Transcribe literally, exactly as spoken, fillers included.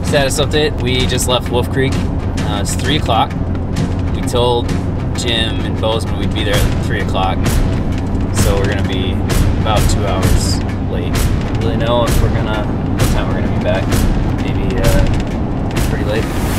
Status update, we just left Wolfcreek. Uh, it's three o'clock. We told Jim and Bozeman we'd be there at three o'clock. So we're gonna be about two hours late. Don't really know if we're gonna, what time we're gonna be back. Maybe uh, pretty late.